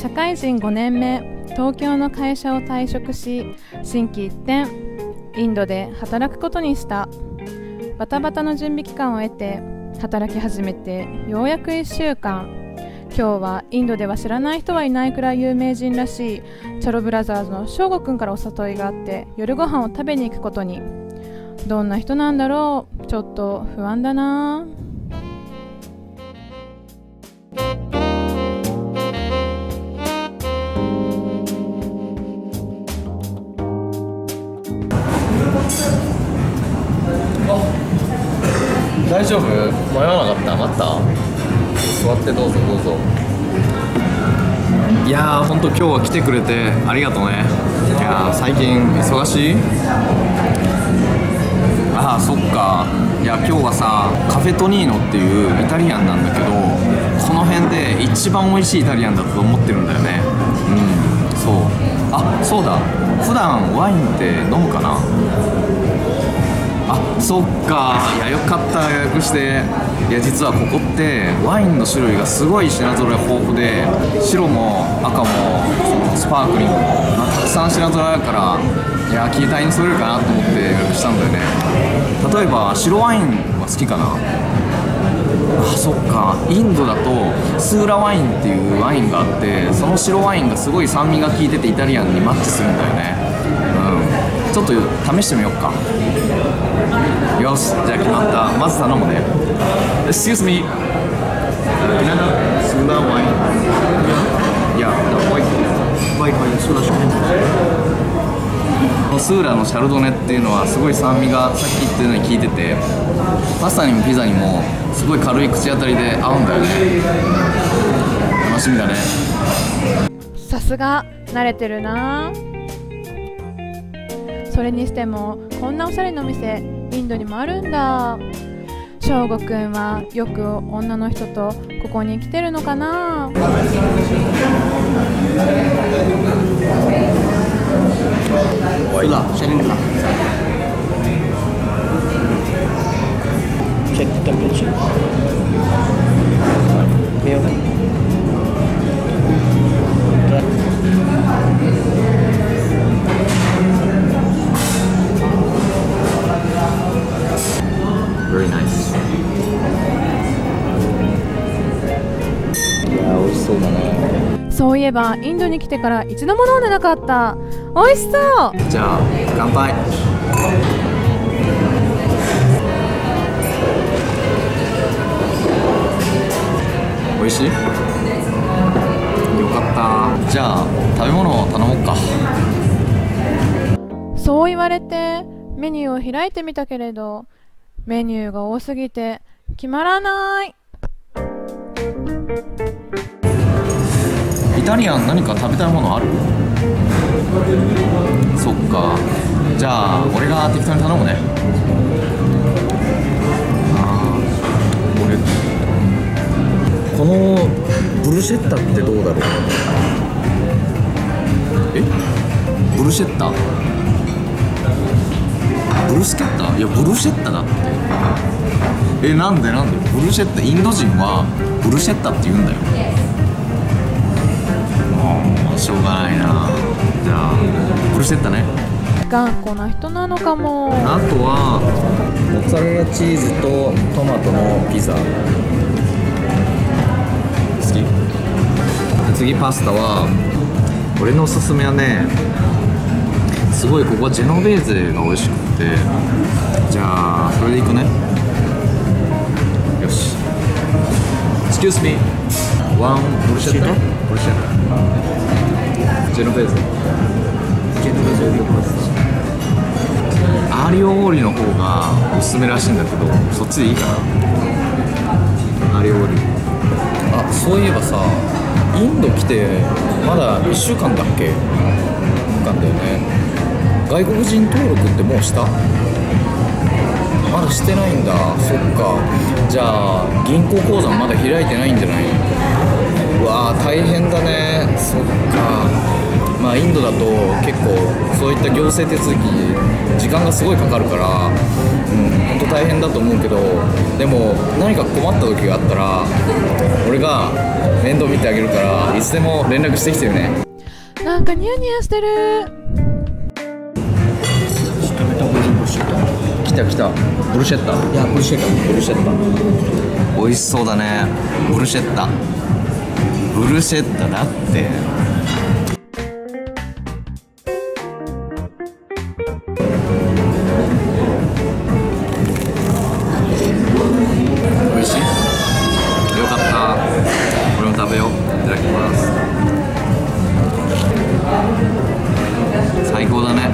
社会人5年目、東京の会社を退職し、心機一転、インドで働くことにした。バタバタの準備期間を得て、働き始めてようやく1週間。今日はインドでは知らない人はいないくらい有名人らしいチャロブラザーズのショーゴくんからお誘いがあって夜ご飯を食べに行くことに。どんな人なんだろう、ちょっと不安だな。 大丈夫？迷わなかった？待った？座ってどうぞどうぞ。いやー、ほんと今日は来てくれてありがとうね。いやー、最近忙しい？ああ、そっか。いや、今日はさ、カフェトニーノっていうイタリアンなんだけど、この辺で一番美味しいイタリアンだと思ってるんだよね。そう。あ、そうだ。普段ワインって飲むかな？あ、そっか。いや、よかった、予約して。いや、実はここってワインの種類がすごい品揃え豊富で、白も赤もスパークリングも、たくさん品揃えあるから、いや、気体に添えるかなと思って予約したんだよね。例えば白ワインは好きかな？あ、そっか。インドだとスーラワインっていうワインがあって、その白ワインがすごい酸味が効いててイタリアンにマッチするんだよね。ちょっと試してみようか。よし、じゃあ決まった。まず頼むね。Excuse me. Sula wine. Yeah, white wine. Sula wine. スーラのシャルドネっていうのはすごい酸味がさっき言ったように効いてて、パスタにもピザにもすごい軽い口当たりで合うんだよね。楽しみだね。 さすが慣れてるな。それにしてもこんなおしゃれなお店インドにもあるんだ。翔吾くんはよく女の人とここに来てるのかな。 Check the temperature. Very nice. いやー、美味しそうだね。 そういえばインドに来てから一度も飲んでなかった。美味しそう。 じゃあ乾杯。美味しい？よかった。じゃあ食べ物を頼もうか。 そう言われてメニューを開いてみたけれど、メニューが多すぎて決まらない。 イタリアン何か食べたいものある？そっか。じゃあ俺が適当に頼むね。このブルシェッタってどうだろう？ブルシェッタ？ブルスケッタ？いや、ブルシェッタだって。なんでブルシェッタ、インド人はブルシェッタって言うんだよ。しょうがないな。じゃあブルシェッタね。 頑固な人なのかも。 あとはモッツァレラチーズとトマトのピザ。好き？次パスタは俺のおすすめはね、すごいここはジェノベーゼが美味しくて、じゃあそれでいくね。よし。Excuse me. One bruschetta? Bruschetta. ジェノベーゼ。アーリオオーリの方がおすすめらしいんだけど、そっちでいいかな。アーリオオーリ。あ、そういえばさ、インド来てまだ1週間だっけ？なんだよね。外国人登録ってもうした？まだしてないんだ。そっか。じゃあ銀行口座まだ開いてないんじゃない？うわー、大変だね。そっか。まあインドだと結構そういった行政手続き時間がすごいかかるから、本当大変だと思うけど、でも何か困った時があったら俺俺が面倒見てあげるからいつでも連絡してきてるね。 なんかニヤニヤしてる。 来た来た。ブルシェッタ。いやブルシェッタ。ブルシェッタ。美味しそうだね。ブルシェッタ。ブルシェッタだって。美味しい？よかった。俺も食べよう。いただきます。最高だね。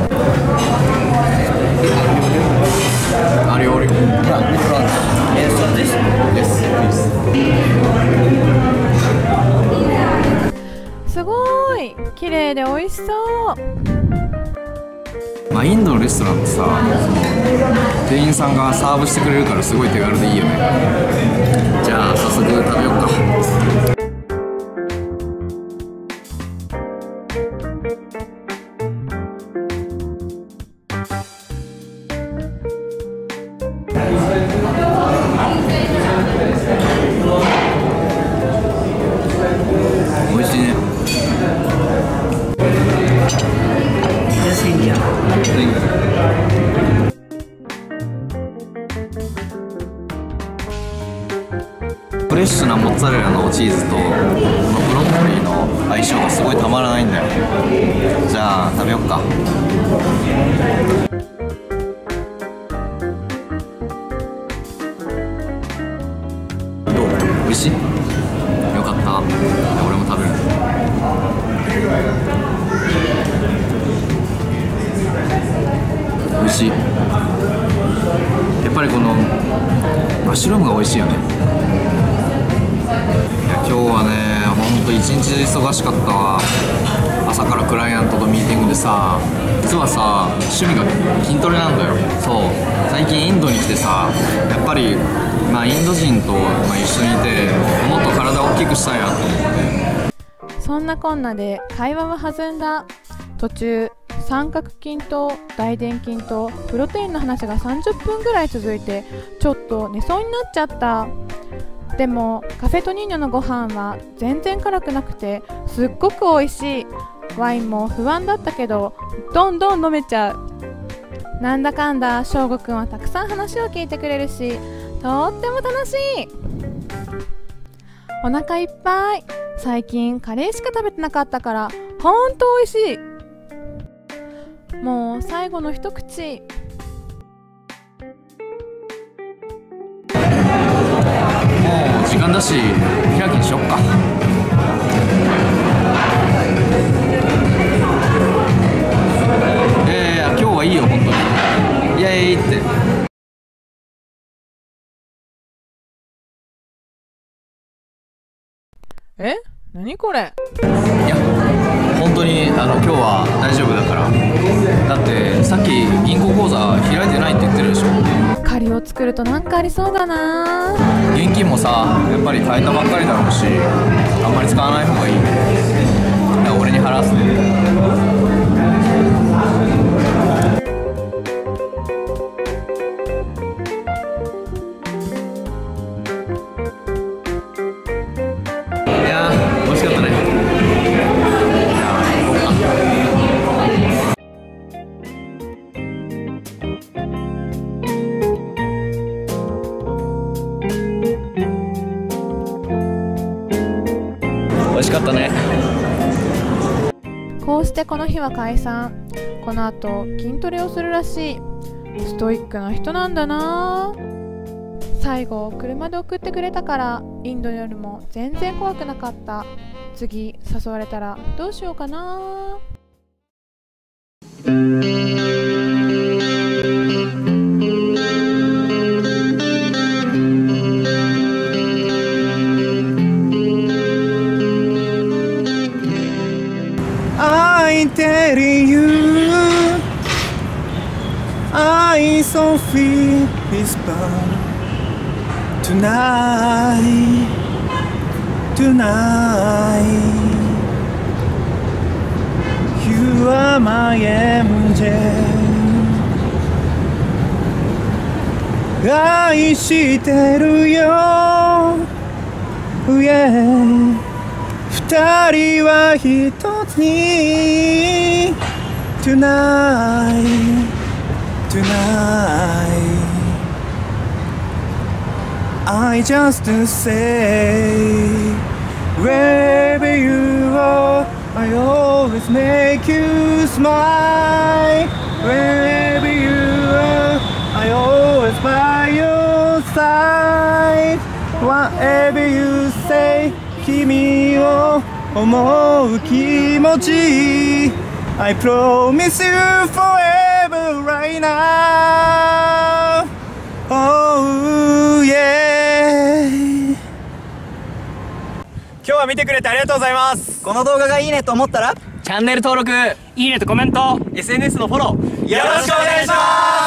ありおり。 すごい綺麗で美味しそう。 まあインドのレストランってさ、店員さんがサーブしてくれるからすごい手軽でいいよね。じゃあ早速食べようか。美味しいね。フレッシュなモッツァレラのチーズとこのブロッコリーの相性がすごいたまらないんだよ。じゃあ食べよっか。どう？美味しい？よかった。俺も食べる。美味しい。やっぱりこのマッシュルームが美味しいよね。今日はね、ほんと一日忙しかったわ。朝からクライアントとミーティングでさ、実はさ、趣味が筋トレなんだよ。そう、最近インドに来てさ、やっぱり、インド人と、一緒にいてもっと体を大きくしたいなと思って。 そんなこんなで会話は弾んだ。途中三角筋と大臀筋とプロテインの話が30分ぐらい続いて、ちょっと寝そうになっちゃった。でもカフェトニーニョのご飯は全然辛くなくてすっごく美味しい。ワインも不安だったけどどんどん飲めちゃう。なんだかんだ翔吾くんはたくさん話を聞いてくれるし、とっても楽しい。お腹いっぱい。最近カレーしか食べてなかったからほんと美味しい。もう最後の一口。 時間だし開きにしよっか。今日はいいよ本当に。イエーイって。 え？何これ？ いや本当に今日は大丈夫だから。だってさっき銀行口座開いてないって言ってるでしょ。 借りを作るとなんかありそうだな。 現金もさやっぱり変えたばっかりだろうし、あんまり使わない方がいい。だから俺に払わせて。美味しかったね。美味しかったね。 こうしてこの日は解散。この後筋トレをするらしい。ストイックな人なんだな。最後車で送ってくれたからインドよりも全然怖くなかった。次誘われたらどうしようかな。 I tell you, I so feel this burn tonight, tonight. You are my angel. 愛してるよ。 Yeah 二人は一つに Tonight Tonight I just say wherever you are I always make you smile wherever you are I always by your side whatever you say 君を思う気持ち I promise you forever right now Oh yeah 今日は見てくれてありがとうございます。この動画がいいねと思ったらチャンネル登録、いいねとコメント、 SNS のフォローよろしくお願いします。